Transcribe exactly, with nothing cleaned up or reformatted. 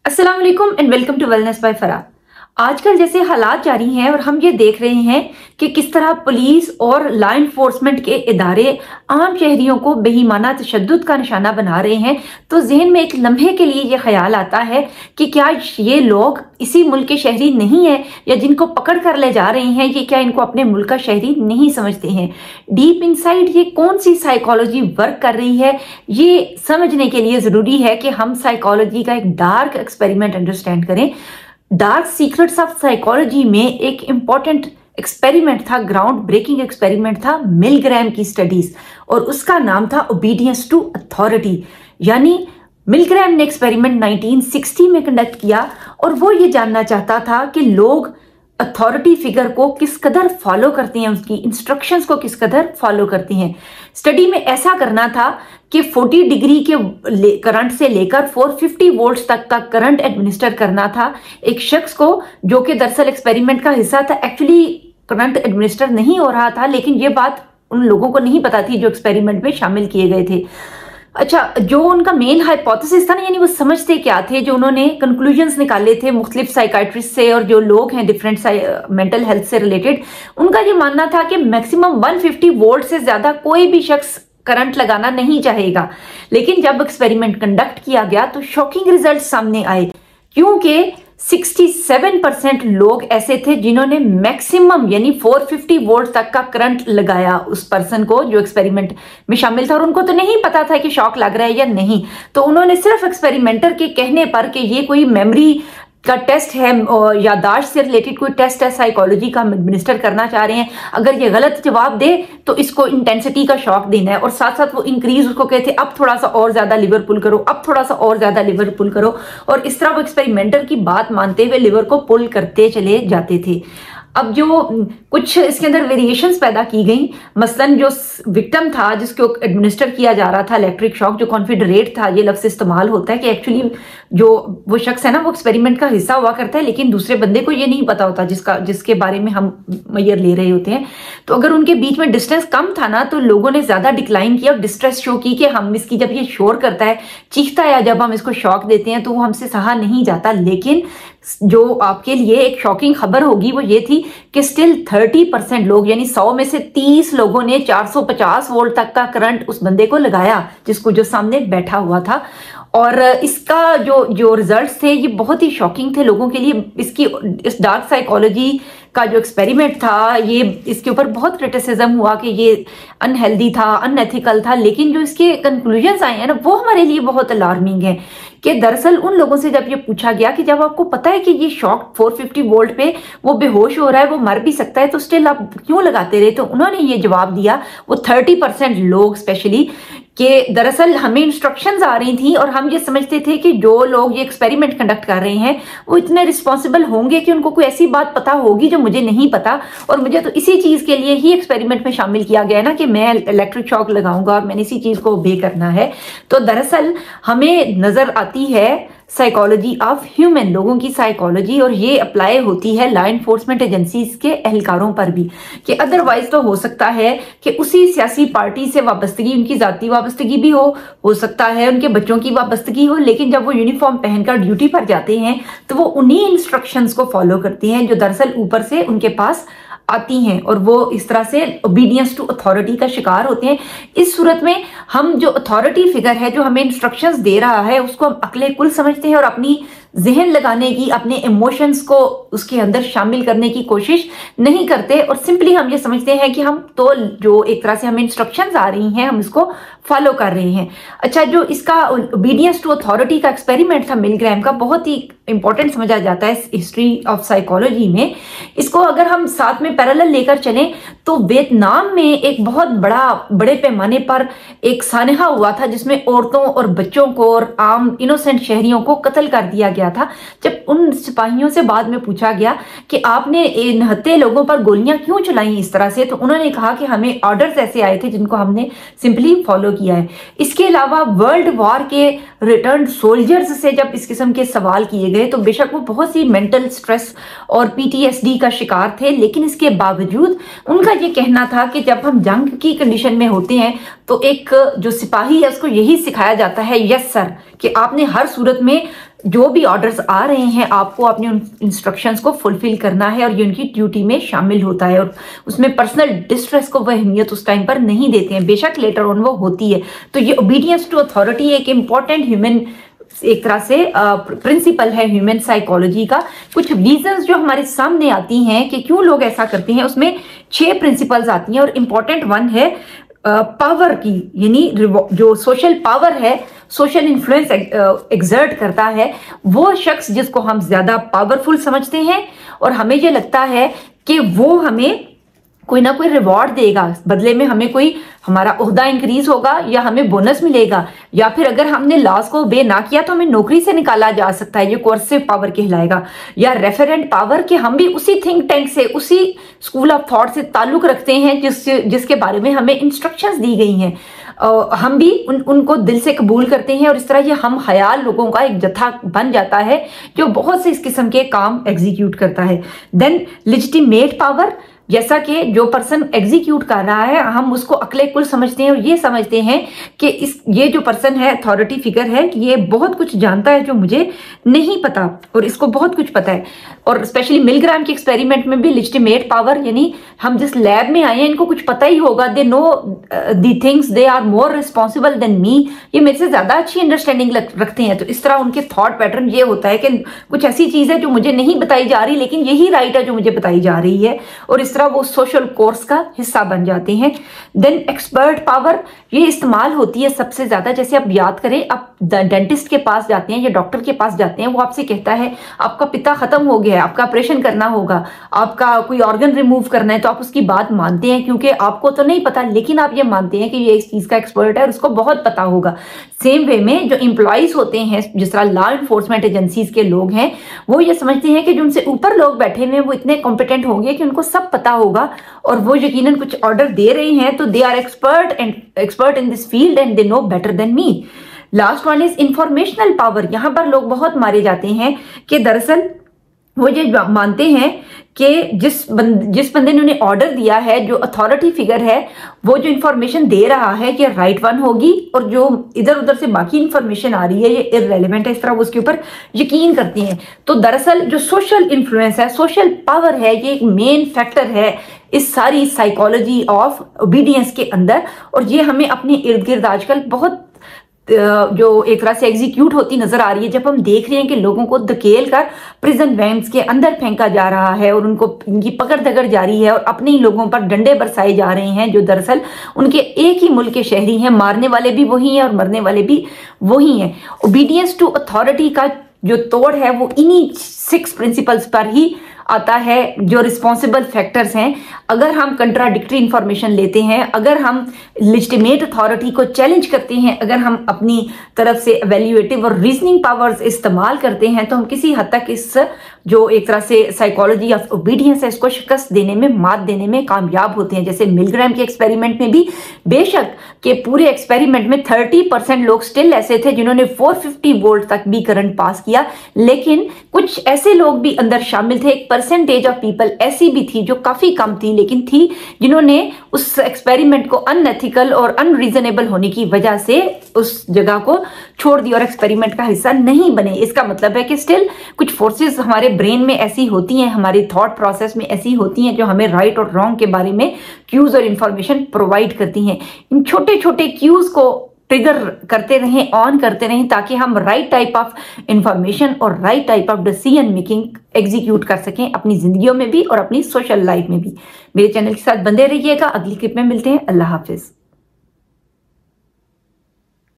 अस्सलाम वालेकुम and welcome to wellness by Farah. आजकल जैसे हालात जारी हैं और हम ये देख रहे हैं कि किस तरह पुलिस और लॉ इन्फोर्समेंट के इदारे आम शहरियों को बेईमाना तशद्दुद का निशाना बना रहे हैं, तो जहन में एक लम्हे के लिए ये ख्याल आता है कि क्या ये लोग इसी मुल्क के शहरी नहीं है, या जिनको पकड़ कर ले जा रहे हैं ये क्या इनको अपने मुल्क का शहरी नहीं समझते हैं। डीप इनसाइड ये कौन सी साइकोलॉजी वर्क कर रही है, ये समझने के लिए ज़रूरी है कि हम साइकोलॉजी का एक डार्क एक्सपेरिमेंट अंडरस्टैंड करें। डार्क सीक्रेट्स ऑफ साइकोलॉजी में एक इंपॉर्टेंट एक्सपेरिमेंट था, ग्राउंड ब्रेकिंग एक्सपेरिमेंट था मिलग्रैम की स्टडीज, और उसका नाम था ओबीडियंस टू अथॉरिटी। यानी मिलग्रैम ने एक्सपेरिमेंट नाइनटीन सिक्सटी में कंडक्ट किया और वो ये जानना चाहता था कि लोग अथॉरिटी फिगर को किस कदर फॉलो करते हैं, उसकी इंस्ट्रक्शंस को किस कदर फॉलो करते हैं। स्टडी में ऐसा करना था कि चालीस डिग्री के करंट से लेकर चार सौ पचास वोल्ट्स तक का करंट एडमिनिस्टर करना था एक शख्स को, जो कि दरअसल एक्सपेरिमेंट का हिस्सा था। एक्चुअली करंट एडमिनिस्टर नहीं हो रहा था, लेकिन ये बात उन लोगों को नहीं पता थी जो एक्सपेरिमेंट में शामिल किए गए थे। अच्छा, जो उनका मेन हाइपोथेसिस था ना, यानी वो समझते क्या थे, जो उन्होंने कंक्लूजन्स निकाले थे मुख्तलिफ साइकाइट्रिस्ट से और जो लोग हैं डिफरेंट मेंटल हेल्थ से रिलेटेड, उनका ये मानना था कि मैक्सिमम एक सौ पचास वोल्ट से ज्यादा कोई भी शख्स करंट लगाना नहीं चाहेगा। लेकिन जब एक्सपेरिमेंट कंडक्ट किया गया तो शॉकिंग रिजल्ट सामने आए, क्योंकि सड़सठ परसेंट लोग ऐसे थे जिन्होंने मैक्सिमम यानी चार सौ पचास वोल्ट तक का करंट लगाया उस पर्सन को जो एक्सपेरिमेंट में शामिल था, और उनको तो नहीं पता था कि शॉक लग रहा है या नहीं। तो उन्होंने सिर्फ एक्सपेरिमेंटर के कहने पर कि ये कोई मेमोरी का टेस्ट है, याददाश्त से रिलेटेड कोई टेस्ट है, साइकोलॉजी का एडमिनिस्टर करना चाह रहे हैं, अगर ये गलत जवाब दे तो इसको इंटेंसिटी का शॉक देना है, और साथ साथ वो इंक्रीज उसको कहते अब थोड़ा सा और ज्यादा लिवर पुल करो, अब थोड़ा सा और ज्यादा लिवर पुल करो, और इस तरह वो एक्सपेरिमेंटर की बात मानते हुए लिवर को पुल करते चले जाते थे। अब जो कुछ इसके अंदर वेरिएशंस पैदा की गई, मसलन जो विक्टिम था जिसको एडमिनिस्टर किया जा रहा था इलेक्ट्रिक शॉक, जो कॉन्फिडरेट था, ये लफ्ज इस्तेमाल होता है कि एक्चुअली जो वो शख्स है ना वो एक्सपेरिमेंट का हिस्सा हुआ करता है, लेकिन दूसरे बंदे को ये नहीं पता होता जिसका जिसके बारे में हम मैयर ले रहे होते हैं। तो अगर उनके बीच में डिस्टेंस कम था ना, तो लोगों ने ज्यादा डिक्लाइन किया और डिस्ट्रेस शो की कि हम इसकी जब ये शोर करता है, चीखता है, या जब हम इसको शॉक देते हैं तो वो हमसे सहा नहीं जाता। लेकिन जो आपके लिए एक शॉकिंग खबर होगी वो ये थी कि स्टिल तीस परसेंट लोग, यानी सौ में से तीस लोगों ने चार सौ पचास वोल्ट तक का करंट उस बंदे को लगाया जिसको जो सामने बैठा हुआ था। और इसका जो जो रिजल्ट्स थे ये बहुत ही शॉकिंग थे लोगों के लिए। इसकी इस डार्क साइकोलॉजी का जो एक्सपेरिमेंट था, ये इसके ऊपर बहुत क्रिटिसिज्म हुआ कि ये अनहेल्दी था, अनएथिकल था, लेकिन जो इसके कंक्लूजन्स आए हैं ना वो हमारे लिए बहुत अलार्मिंग है। कि दरअसल उन लोगों से जब ये पूछा गया कि जब आपको पता है कि ये शॉक चार सौ पचास वोल्ट पे वो बेहोश हो रहा है, वो मर भी सकता है, तो स्टिल आप क्यों लगाते रहे, तो उन्होंने ये जवाब दिया, वो तीस परसेंट लोग स्पेशली, कि दरअसल हमें इंस्ट्रक्शंस आ रही थी और हम ये समझते थे कि जो लोग ये एक्सपेरिमेंट कंडक्ट कर रहे हैं वो इतने रिस्पॉन्सिबल होंगे कि उनको कोई ऐसी बात पता होगी जो मुझे नहीं पता, और मुझे तो इसी चीज के लिए ही एक्सपेरिमेंट में शामिल किया गया है ना कि मैं इलेक्ट्रिक शॉक लगाऊंगा और मैंने इसी चीज को ओबे करना है। तो दरअसल हमें नजर आती है साइकोलॉजी ऑफ ह्यूमन, लोगों की साइकोलॉजी, और ये अप्लाई होती है लॉ इन्फोर्समेंट एजेंसीज के एहलकारों पर भी, कि अदरवाइज तो हो सकता है कि उसी सियासी पार्टी से वाबस्तगी, उनकी जाती वाबस्तगी भी हो हो सकता है उनके बच्चों की वाबस्तगी हो, लेकिन जब वो यूनिफॉर्म पहनकर ड्यूटी पर जाते हैं तो वो उन्हीं इंस्ट्रक्शंस को फॉलो करते हैं जो दरअसल ऊपर से उनके पास आती हैं, और वो इस तरह से ओबीडियंस टू अथॉरिटी का शिकार होते हैं। इस सूरत में हम जो अथॉरिटी फिगर है जो हमें इंस्ट्रक्शंस दे रहा है उसको हम अक्ले कुल समझते हैं और अपनी जहन लगाने की, अपने इमोशंस को उसके अंदर शामिल करने की कोशिश नहीं करते, और सिंपली हम ये समझते हैं कि हम तो जो एक तरह से हमें इंस्ट्रक्शंस आ रही हैं हम इसको फॉलो कर रहे हैं। अच्छा, जो इसका ओबीडियंस टू अथॉरिटी का एक्सपेरिमेंट था मिलग्रैम का, बहुत ही इंपॉर्टेंट समझा जाता है हिस्ट्री ऑफ साइकोलॉजी में। इसको अगर हम साथ में पैरेलल लेकर चलें तो वियतनाम में एक बहुत बड़ा बड़े पैमाने पर एक सानहा हुआ था जिसमें औरतों और बच्चों को और आम इनोसेंट शहरियों को कत्ल कर दिया गया था। जब उन सिपाहियों से बाद में पूछा गया कि आपने नहत्ते लोगों पर गोलियां क्यों चलाई इस तरह से, तो उन्होंने कहा कि हमें ऑर्डर्स ऐसे आए थे जिनको हमने सिंपली फॉलो किया है। इसके अलावा वर्ल्ड वॉर के रिटर्न सोल्जर्स से जब इस किस्म के सवाल किए गए तो बेशक वो बहुत सी मेंटल स्ट्रेस और पीटीएसडी का शिकार थे, लेकिन इसके बावजूद उनका ये कहना था कि जब हम जंग की कंडीशन में होते हैं तो एक जो सिपाही है उसको यही सिखाया जाता है, यस सर, कि आपने हर सूरत में जो भी ऑर्डर्स आ रहे हैं आपको अपने उन इंस्ट्रक्शंस को फुलफिल करना है और ये उनकी ड्यूटी में शामिल होता है, और उसमें पर्सनल डिस्ट्रेस को वह अहमियत उस टाइम पर नहीं देते हैं, बेशक लेटर ऑन वो होती है। तो ये ओबीडियंस टू अथॉरिटी एक इंपॉर्टेंट ह्यूमन एक तरह से प्रिंसिपल है ह्यूमन साइकोलॉजी का। कुछ रीजंस जो हमारे सामने आती हैं कि क्यों लोग ऐसा करते हैं, उसमें छह प्रिंसिपल्स आती हैं और इम्पॉर्टेंट वन है पावर की, यानी जो सोशल पावर है, सोशल इन्फ्लुएंस एग्जर्ट करता है वो शख्स जिसको हम ज्यादा पावरफुल समझते हैं, और हमें ये लगता है कि वो हमें कोई ना कोई रिवॉर्ड देगा, बदले में हमें कोई हमारा ओहदा इंक्रीज होगा या हमें बोनस मिलेगा, या फिर अगर हमने लॉस को ओबे ना किया तो हमें नौकरी से निकाला जा सकता है, ये कोर्सिव पावर कहलाएगा। या रेफरेंट पावर कि हम भी उसी थिंक टैंक से, उसी स्कूल ऑफ थॉट से ताल्लुक रखते हैं जिस जिसके बारे में हमें इंस्ट्रक्शंस दी गई हैं, हम भी उन उनको दिल से कबूल करते हैं, और इस तरह ये हम ख्याल लोगों का एक जत्था बन जाता है जो बहुत से इस किस्म के काम एग्जीक्यूट करता है। देन लेजिटिमेट पावर, जैसा कि जो पर्सन एग्जीक्यूट कर रहा है हम उसको अक्ले कुल समझते हैं और ये समझते हैं कि इस ये जो पर्सन है अथॉरिटी फिगर है कि ये बहुत कुछ जानता है जो मुझे नहीं पता, और इसको बहुत कुछ पता है। और स्पेशली मिलग्राम के एक्सपेरिमेंट में भी लेजिटिमेट पावर, यानी हम जिस लैब में आए हैं इनको कुछ पता ही होगा, they know the things, they are more responsible than me, ये मेरे से ज्यादा अच्छी अंडरस्टैंडिंग रखते हैं। तो इस तरह उनके थॉट पैटर्न ये होता है कि कुछ ऐसी चीज है जो मुझे नहीं बताई जा रही लेकिन यही राइट है जो मुझे बताई जा रही है, और इस वो सोशल कोर्स का हिस्सा बन जाते हैं। देन एक्सपर्ट पावर, ये इस्तेमाल होती है सबसे ज्यादा, जैसे आप याद करें, आप डेंटिस्ट के पास जाते हैं या डॉक्टर के पास जाते हैं, वो आपसे कहता है आपका पित्ता खत्म हो गया है, आपका ऑपरेशन करना होगा, आपका कोई ऑर्गन रिमूव करना है, तो आप उसकी बात मानते हैं क्योंकि आपको तो नहीं पता लेकिन आप ये मानते हैं कि ये इस चीज का एक्सपर्ट है और उसको बहुत पता होगा। सेम वे में जो एम्प्लॉइज होते हैं, जिस तरह लॉ इन्फोर्समेंट एजेंसीज के लोग हैं, वो ये समझते हैं कि जो उनसे ऊपर लोग बैठे हुए हैं वो इतने कॉम्पिटेंट होंगे कि उनको सब पता होगा, और वो यकीनन कुछ ऑर्डर दे रहे हैं तो they are expert and expert in this field and they know better than me. Last one is informational power. यहां पर लोग बहुत मारे जाते हैं कि दरअसल वो ये मानते हैं कि जिस बंद, जिस बंदे ने उन्हें ऑर्डर दिया है, जो अथॉरिटी फिगर है, वो जो इंफॉर्मेशन दे रहा है कि राइट वन होगी, और जो इधर उधर से बाकी इंफॉर्मेशन आ रही है ये इररेलेवेंट है, इस तरह वो उसके ऊपर यकीन करते हैं। तो दरअसल जो सोशल इन्फ्लुएंस है, सोशल पावर है, ये एक मेन फैक्टर है इस सारी साइकोलॉजी ऑफ ओबीडियंस के अंदर, और ये हमें अपने इर्द गिर्द आजकल बहुत जो एक तरह से एग्जीक्यूट होती नजर आ रही है। जब हम देख रहे हैं कि लोगों को धकेल कर प्रिजन वैन्स के अंदर फेंका जा रहा है और उनको उनकी पकड़ दकड़ जारी है और अपने ही लोगों पर डंडे बरसाए जा रहे हैं जो दरअसल उनके एक ही मुल्क के शहरी हैं, मारने वाले भी वही हैं और मरने वाले भी वही हैं। ओबीडियंस टू अथॉरिटी का जो तोड़ है वो इन्हीं सिक्स प्रिंसिपल्स पर ही आता है, जो रिस्पॉन्सिबल फैक्टर्स हैं। अगर हम कंट्राडिक्टरी इंफॉर्मेशन लेते हैं, अगर हम लेजिटिमेट अथॉरिटी को चैलेंज करते हैं, अगर हम अपनी तरफ से एवेल्युएटिव और रीजनिंग पावर्स इस्तेमाल करते हैं, तो हम किसी हद तक इस जो एक तरह से साइकोलॉजी ऑफ ओबीडियंस है इसको शिकस्त देने में, मात देने में कामयाब होते हैं। जैसे मिलग्राम के एक्सपेरिमेंट में भी बेशक के पूरे एक्सपेरिमेंट में थर्टी परसेंट लोग स्टिल ऐसे थे जिन्होंने फोर फिफ्टी वोल्ट तक भी करंट पास किया, लेकिन कुछ ऐसे लोग भी अंदर शामिल थे, एक परसेंटेज ऑफ पीपल ऐसी भी थी जो काफी कम थी लेकिन थी, जिन्होंने उस एक्सपेरिमेंट को अनएथिकल और अनरीजनेबल होने की वजह से उस जगह को छोड़ दिया और एक्सपेरिमेंट का हिस्सा नहीं बने। इसका मतलब है कि स्टिल कुछ फोर्सेस हमारे ब्रेन में ऐसी होती हैं, हमारी थॉट प्रोसेस में ऐसी होती हैं जो हमें राइट और रॉन्ग के बारे में क्यूज और इंफॉर्मेशन प्रोवाइड करती हैं। इन छोटे छोटे क्यूज को ट्रिगर करते रहें, ऑन करते रहें, ताकि हम राइट टाइप ऑफ इंफॉर्मेशन और right type of decision making execute कर सकें अपनी जिंदगियों में भी और अपनी सोशल लाइफ में भी। मेरे चैनल के साथ बंधे रहिएगा। अगली क्लिप में मिलते हैं। अल्लाह हाफिज।